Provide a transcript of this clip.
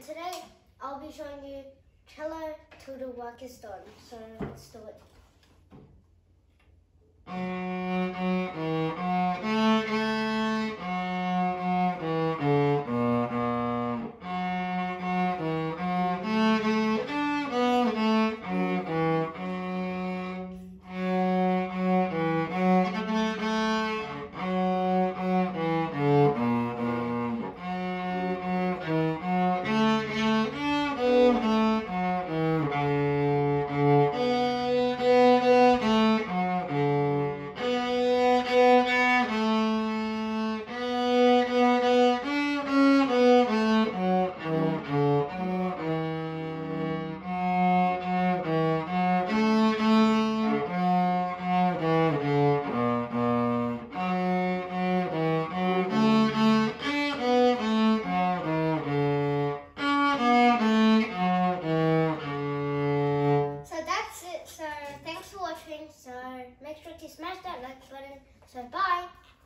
today I'll be showing you cello till the work is done. So let's do it. So thanks for watching. So make sure to smash that like button. So bye.